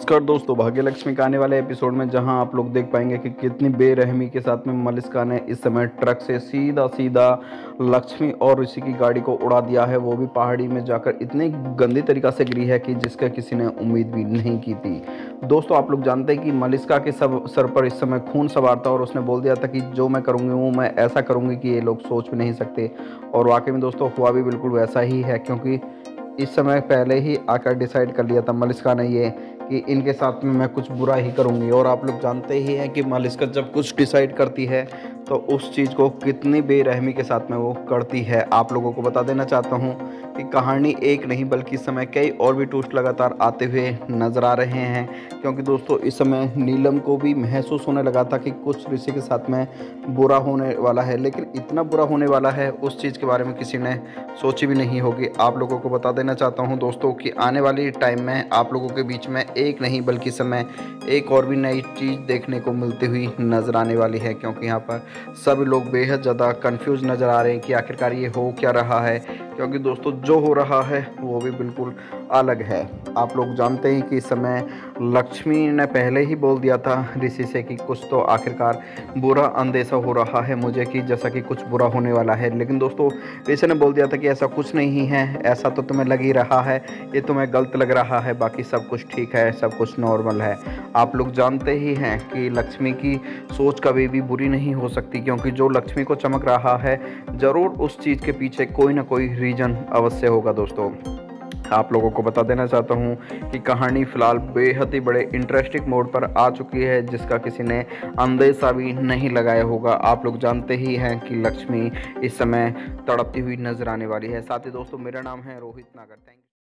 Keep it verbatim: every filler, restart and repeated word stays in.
नमस्कार दोस्तों, भाग्य लक्ष्मी का आने वाले एपिसोड में जहां आप लोग देख पाएंगे कि कितनी बेरहमी के साथ में मलिष्का ने इस समय ट्रक से सीधा सीधा लक्ष्मी और ऋषि की गाड़ी को उड़ा दिया है। वो भी पहाड़ी में जाकर इतनी गंदी तरीक़ा से गिरी है कि जिसका किसी ने उम्मीद भी नहीं की थी। दोस्तों, आप लोग जानते हैं कि मलिष्का के सब सर पर इस समय खून सवार था और उसने बोल दिया था कि जो मैं करूँगी वो मैं ऐसा करूँगी कि ये लोग सोच भी नहीं सकते। और वाकई में दोस्तों हुआ भी बिल्कुल वैसा ही है, क्योंकि इस समय पहले ही आकर डिसाइड कर लिया था मलिष्का ने ये कि इनके साथ में मैं कुछ बुरा ही करूँगी। और आप लोग जानते ही हैं कि मलिष्का जब कुछ डिसाइड करती है तो उस चीज़ को कितनी बेरहमी के साथ में वो करती है। आप लोगों को बता देना चाहता हूँ कि कहानी एक नहीं बल्कि इस समय कई और भी ट्विस्ट लगातार आते हुए नज़र आ रहे हैं, क्योंकि दोस्तों इस समय नीलम को भी महसूस होने लगा था कि कुछ ऋषि के साथ में बुरा होने वाला है, लेकिन इतना बुरा होने वाला है उस चीज़ के बारे में किसी ने सोची भी नहीं होगी। आप लोगों को बता देना चाहता हूं दोस्तों कि आने वाली टाइम में आप लोगों के बीच में एक नहीं बल्कि समय एक और भी नई चीज़ देखने को मिलती हुई नज़र आने वाली है, क्योंकि यहाँ पर सभी लोग बेहद ज़्यादा कंफ्यूज नज़र आ रहे हैं कि आखिरकार ये हो क्या रहा है। क्योंकि दोस्तों जो हो रहा है वो भी बिल्कुल अलग है। आप लोग जानते हैं कि इस समय लक्ष्मी ने पहले ही बोल दिया था ऋषि से कि कुछ तो आखिरकार बुरा अंदेशा हो रहा है मुझे कि जैसा कि कुछ बुरा होने वाला है। लेकिन दोस्तों ऋषि ने बोल दिया था कि ऐसा कुछ नहीं है, ऐसा तो तुम्हें लग ही रहा है, ये तुम्हें गलत लग रहा है, बाकी सब कुछ ठीक है, सब कुछ नॉर्मल है। आप लोग जानते ही हैं कि लक्ष्मी की सोच कभी भी बुरी नहीं हो सकती, क्योंकि जो लक्ष्मी को चमक रहा है ज़रूर उस चीज़ के पीछे कोई ना कोई रीज़न अवश्य होगा। दोस्तों आप लोगों को बता देना चाहता हूँ कि कहानी फ़िलहाल बेहद ही बड़े इंटरेस्टिंग मोड पर आ चुकी है, जिसका किसी ने अंदेशा भी नहीं लगाया होगा। आप लोग जानते ही हैं कि लक्ष्मी इस समय तड़पती हुई नजर आने वाली है। साथ ही दोस्तों मेरा नाम है रोहित नागर। Thank you.